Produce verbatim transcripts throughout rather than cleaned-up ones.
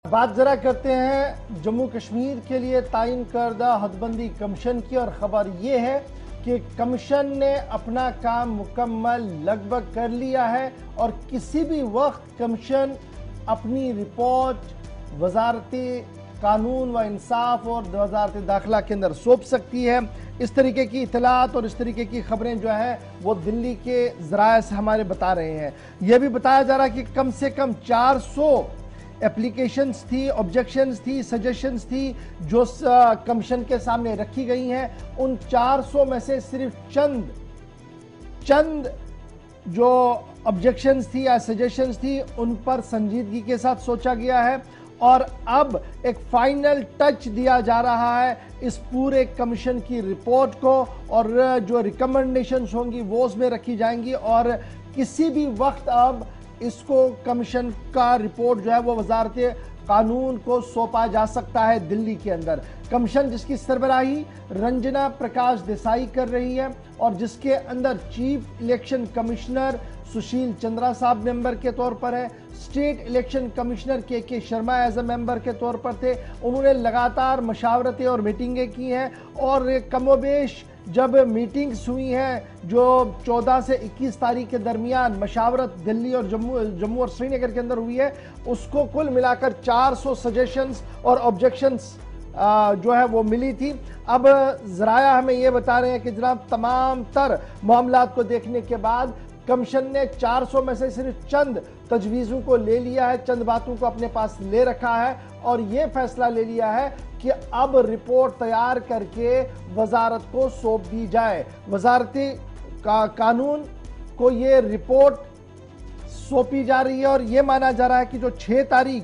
बात जरा करते हैं जम्मू कश्मीर के लिए तायन करदा हदबंदी कमीशन की। और खबर यह है कि कमीशन ने अपना काम मुकम्मल लगभग कर लिया है और किसी भी वक्त कमीशन अपनी रिपोर्ट वजारती कानून व इंसाफ और वजारती दाखिला के अंदर सौंप सकती है। इस तरीके की इतलात और इस तरीके की खबरें जो है वो दिल्ली के ज़राए से हमारे बता रहे हैं। यह भी बताया जा रहा है कि कम से कम चार सौ एप्लीकेशंस थी, ऑब्जेक्शंस थी, सजेशंस थी जो कमीशन के सामने रखी गई हैं। उन चार सौ में से सिर्फ चंद चंद जो ऑब्जेक्शंस थी या सजेशंस थी उन पर संजीदगी के साथ सोचा गया है और अब एक फाइनल टच दिया जा रहा है इस पूरे कमीशन की रिपोर्ट को और जो रिकमेंडेशंस होंगी वो उसमें रखी जाएंगी और किसी भी वक्त अब इसको कमीशन का रिपोर्ट जो है वो वजारत कानून को सौंपा जा सकता है। दिल्ली के अंदर कमीशन जिसकी सरबराही रंजना प्रकाश देसाई कर रही है और जिसके अंदर chief election commissioner Sushil Chandra साहब मेंबर के तौर पर है, स्टेट इलेक्शन कमिश्नर के के शर्मा एज ए मेंबर के तौर पर थे। उन्होंने लगातार मशावरतें और मीटिंगें की हैं और कमोबेश जब मीटिंग्स हुई हैं जो चौदह से इक्कीस तारीख के दरमियान मशावरत दिल्ली और जम्मू जम्मू और श्रीनगर के अंदर हुई है, उसको कुल मिलाकर चार सौ सजेशंस और ऑब्जेक्शंस जो है वो मिली थी। अब ज़राया हमें ये बता रहे हैं कि जनाब तमाम तर मामलात को देखने के बाद कमीशन ने चार सौ में से सिर्फ चंद तजवीज़ों को ले लिया है, चंद बातों को अपने पास ले रखा है और ये फैसला ले लिया है कि अब रिपोर्ट तैयार करके वजारत को सौंप दी जाए। वजारती का कानून को ये रिपोर्ट सौंपी जा रही है और ये माना जा रहा है कि जो छः तारीख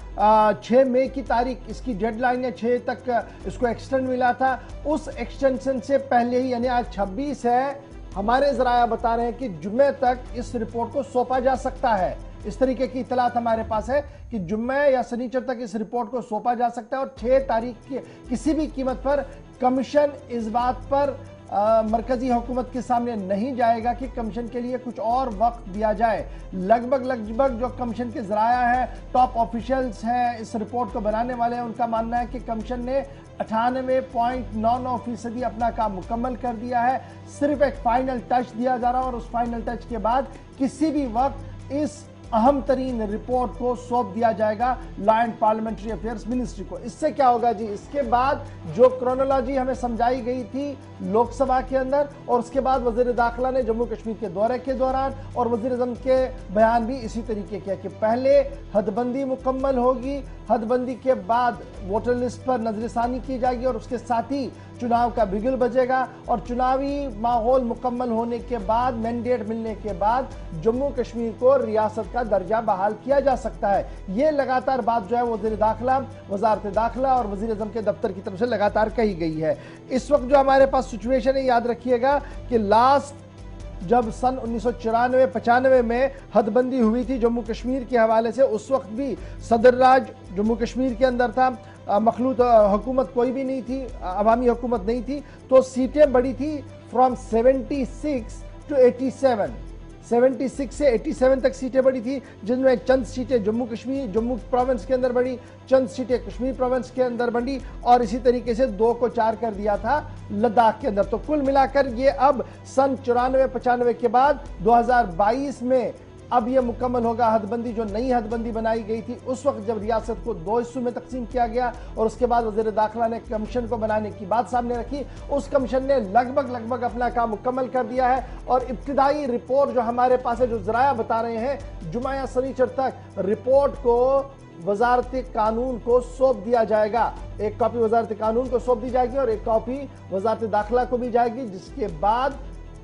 छः मई की तारीख इसकी डेडलाइन है, छः तक इसको एक्सटेंड मिला था, उस एक्सटेंशन से पहले ही यानी आज छब्बीस है, हमारे ज़राया बता रहे हैं कि जुम्मे तक इस रिपोर्ट को सौंपा जा सकता है। इस तरीके की इतलात हमारे पास है कि जुम्मे या शनिचर तक इस रिपोर्ट को सौंपा जा सकता है और छः तारीख की किसी भी कीमत पर कमीशन इस बात पर आ, मरकजी हुकूमत के सामने नहीं जाएगा कि कमीशन के लिए कुछ और वक्त दिया जाए। लगभग लगभग जो कमीशन के ज़राया है, टॉप ऑफिशियल्स हैं इस रिपोर्ट को बनाने वाले हैं, उनका मानना है कि कमीशन ने अठानवे पॉइंट नौ नौ फीसदी अपना काम मुकम्मल कर दिया है। सिर्फ एक फाइनल टच दिया जा रहा है और उस फाइनल टच के बाद किसी भी वक्त इस अहम तरीन रिपोर्ट को सौंप दिया जाएगा law and parliamentary affairs ministry को। इससे क्या होगा जी, इसके बाद जो क्रोनोलॉजी हमें समझाई गई थी लोकसभा के अंदर और उसके बाद वजीर दाखिला ने जम्मू कश्मीर के दौरे के दौरान और वजीर आज़म के बयान भी इसी तरीके के कि पहले हदबंदी मुकम्मल होगी, हदबंदी के बाद वोटर लिस्ट पर नजरसानी की जाएगी और उसके साथ ही चुनाव का बिगुल बजेगा और चुनावी माहौल मुकम्मल होने के बाद, मैंडेट मिलने के बाद जम्मू कश्मीर को रियासत का दर्जा बहाल किया जा सकता है। ये लगातार बात जो है वज़ीर दाखिला, वजारत दाखिला और वज़ीर आज़म के दफ्तर की तरफ से लगातार कही गई है। इस वक्त जो हमारे पास सिचुएशन है, याद रखिएगा कि लास्ट जब सन उन्नीस सौ चौरानवे पचानवे में हदबंदी हुई थी जम्मू कश्मीर के हवाले से, उस वक्त भी सदर राज जम्मू कश्मीर के अंदर था, मखलूत हुकूमत कोई भी नहीं थी, अवामी हुकूमत नहीं थी, तो सीटें बढ़ी थी फ्रॉम छिहत्तर टू सत्तासी, छिहत्तर से सत्तासी तक सीटें बढ़ी थी, जिनमें चंद सीटें जम्मू कश्मीर जम्मू प्रोविंस के अंदर बढ़ी, चंद सीटें कश्मीर प्रोविंस के अंदर बढ़ी और इसी तरीके से दो को चार कर दिया था लद्दाख के अंदर। तो कुल मिलाकर ये अब सन चौरानवे पचानवे के बाद दो हज़ार बाईस में अब यह मुकम्मल होगा हदबंदी, जो नई हदबंदी बनाई गई थी उस वक्त जब रियासत को दो हिस्सों में तकसीम किया गया और उसके बाद वज़ीर दाखिला ने कमीशन को बनाने की बात सामने रखी। उस कमीशन ने लगभग लगभग अपना काम मुकम्मल कर दिया है और इब्तिदाई रिपोर्ट जो हमारे पास है, जो ज़राया बता रहे हैं जुमा या शनिचर तक रिपोर्ट को वजारत कानून को सौंप दिया जाएगा। एक कॉपी वजारत कानून को सौंप दी जाएगी और एक कॉपी वजारत दाखिला को भी जाएगी, जिसके बाद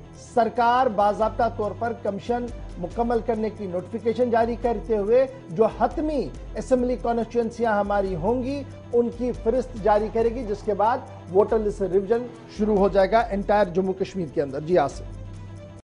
सरकार बाज़ाब्ता तौर पर कमीशन मुकम्मल करने की नोटिफिकेशन जारी करते हुए जो हतमी असेंबली कॉन्स्टिट्यूएंसियां हमारी होंगी उनकी फहरिस्त जारी करेगी, जिसके बाद वोटर लिस्ट रिवीजन शुरू हो जाएगा एंटायर जम्मू कश्मीर के अंदर। जी आसिफ।